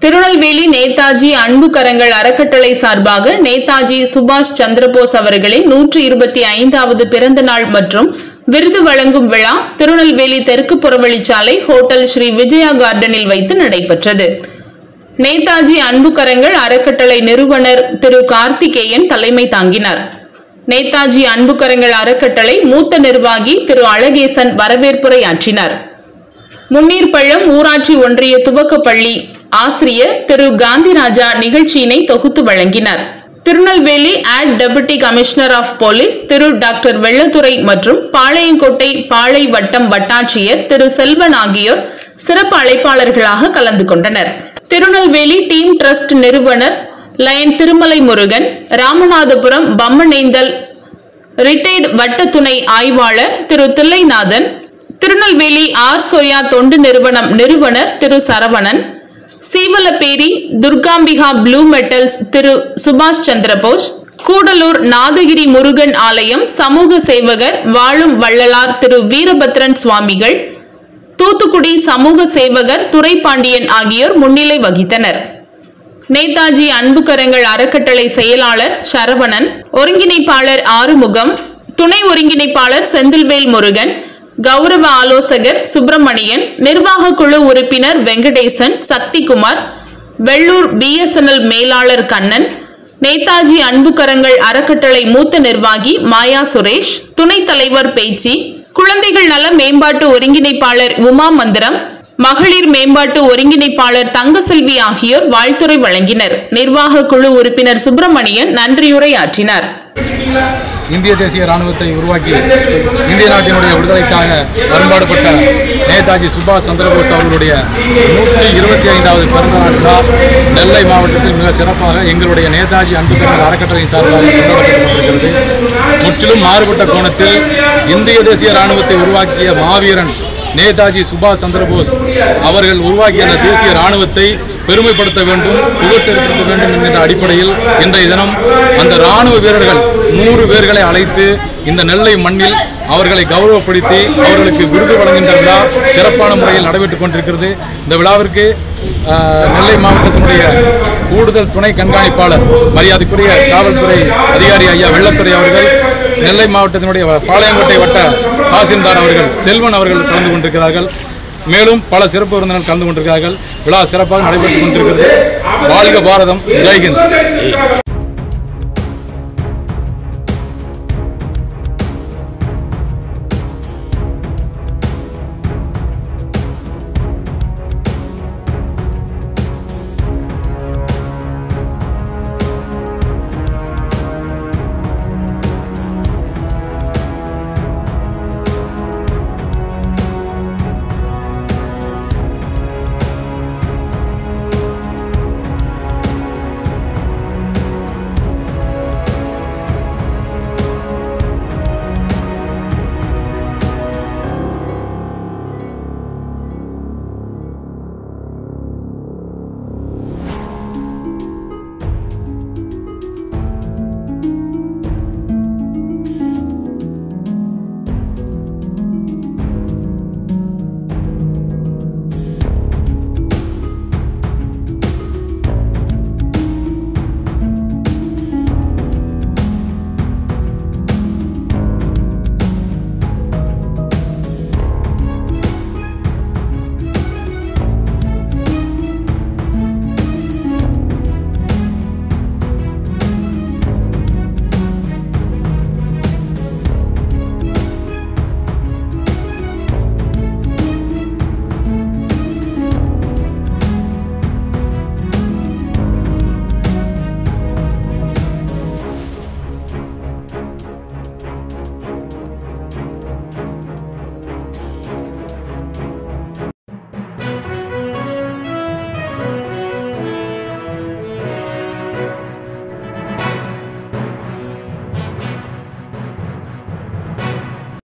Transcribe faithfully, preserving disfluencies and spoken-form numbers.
திருநெல்வேலி நேதாஜி அன்பு கரங்கள் அறக்கட்டளை சார்பாக நேதாஜி சுபாஷ் சந்திரபோஸ் அவர்களின் நூற்று இருபத்தி ஐந்தாவது பிறந்த நாள் மற்றும் விருது வழங்கும் விழா திருநெல்வேலி தெற்கு புறவழிச்சாலை ஹோட்டல் ஸ்ரீ விஜயா கார்டனில் வைத்து நடைபெற்றது. நேதாஜி அன்பு கரங்கள் அறக்கட்டளை நிறுவனர் திரு கார்த்திகேயன் தலைமை தாங்கினார். நேதாஜி அன்பு கரங்கள் அறக்கட்டளை மூத்த நிர்வாகி திரு அழகேசன் வரவேற்புரையாற்றினார். முன்னீர்பள்ளம் ஊராட்சி ஒன்றிய துவக்கப்பள்ளி ஆசிரியர் திரு காந்திராஜா நிகழ்ச்சியினை தொகுத்து வழங்கினார். Tirunelveli add deputy commissioner of police Thiru doctor Vellathurai மற்றும் பாளையங்கோட்டை பாளை வட்டம் வட்டாட்சியர் திரு செல்வன் ஆகியோர் சிறப்பு அழைப்பாளர்களாக கலந்து கொண்டனர். திருநெல்வேலி டீம் டிரஸ்ட் நிறுவனர் லயன் திருமலை முருகன், ராமநாதபுரம் பம்மனேந்தல் ரிட்டையர்ட் வட்ட துணை ஆய்வாளர் திரு தில்லைநாதன், திருநெல்வேலி ஆர் சோயா தொண்டு நிறுவனம் நிறுவனர் திரு சரவணன், சீவலப்பேரி துர்காம்பிகா ப்ளூ மெட்டல்ஸ் திரு சுபாஷ் சந்திரபோஸ், கூடலூர் நாதகிரி முருகன் ஆலயம் சமூக சேவகர் வாழும் வள்ளலார் திரு வீரபத்ரன் சுவாமிகள், தூத்துக்குடி சமூக சேவகர் துரைபாண்டியன் ஆகியோர் முன்னிலை வகித்தனர். நேதாஜி அன்பு கரங்கள் அறக்கட்டளை செயலாளர் சரவணன், ஒருங்கிணைப்பாளர் ஆறுமுகம், துணை ஒருங்கிணைப்பாளர் செந்தில்வேல் முருகன், கௌரவ ஆலோசகர் சுப்பிரமணியன், நிர்வாக குழு உறுப்பினர் வெங்கடேசன், சக்திகுமார், வெள்ளூர் பிஎஸ்என்எல் மேலாளர் கண்ணன், நேதாஜி அன்பு கரங்கள் அறக்கட்டளை மூத்த நிர்வாகி மாயா சுரேஷ், துணைத் தலைவர் பேச்சி, குழந்தைகள் நல மேம்பாட்டு ஒருங்கிணைப்பாளர் உமா மந்திரம், மகளிர் மேம்பாட்டு ஒருங்கிணைப்பாளர் தங்கசெல்வி ஆகியோர் வாழ்த்துரை வழங்கினர். நிர்வாக குழு உறுப்பினர் சுப்பிரமணியன் நன்றியுரை ஆற்றினார். இந்திய தேசிய ராணுவத்தை உருவாக்கி இந்திய நாட்டினுடைய விடுதலைக்காக அரும்பாடுபட்ட நேதாஜி சுபாஷ் சந்திரபோஸ் அவர்களுடைய நூற்றி இருபத்தி ஐந்தாவது பிறந்த நாள் விழா நெல்லை மாவட்டத்தில் மிக சிறப்பாக எங்களுடைய நேதாஜி அன்பு கரங்கள் அறக்கட்டளையின் சார்பாக கொண்டாடப்பட்டிருக்கிறது. முற்றிலும் மாறுபட்ட கோணத்தில் இந்திய தேசிய ராணுவத்தை உருவாக்கிய மாவீரன் நேதாஜி சுபாஷ் சந்திரபோஸ் அவர்கள் உருவாக்கிய அந்த தேசிய ராணுவத்தை பெருமைப்படுத்த வேண்டும், புகழ் செயல்படுத்த வேண்டும் என்கின்ற அடிப்படையில் இன்றைய தினம் அந்த ராணுவ வீரர்கள் நூறு பேர்களை அழைத்து இந்த நெல்லை மண்ணில் அவர்களை கௌரவப்படுத்தி அவர்களுக்கு விருது வழங்குகின்ற விழா சிறப்பான முறையில் நடைபெற்றுக் கொண்டிருக்கிறது. இந்த விழாவிற்கு நெல்லை மாவட்டத்தினுடைய கூடுதல் துணை கண்காணிப்பாளர் மரியாதைக்குரிய காவல்துறை அதிகாரி ஐயா வெள்ளத்துறை அவர்கள், நெல்லை மாவட்டத்தினுடைய பாளையங்கோட்டை வட்ட தாசில்தார் அவர்கள் செல்வன் அவர்கள் கலந்து கொண்டிருக்கிறார்கள். மேலும் பல சிறப்பு விருந்தினர்கள் கலந்து கொண்டிருக்கிறார்கள். விழா சிறப்பாக நடைபெற்றுக் கொண்டிருக்கிறது. வாழ்க பாரதம், ஜெய்ஹிந்த்.